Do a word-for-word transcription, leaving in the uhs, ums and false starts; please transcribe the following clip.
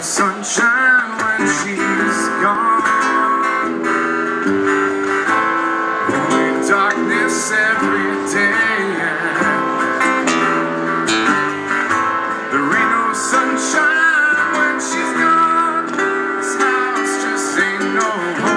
sunshine when she's gone. Only darkness every day. There ain't no sunshine when she's gone. This house just ain't no home.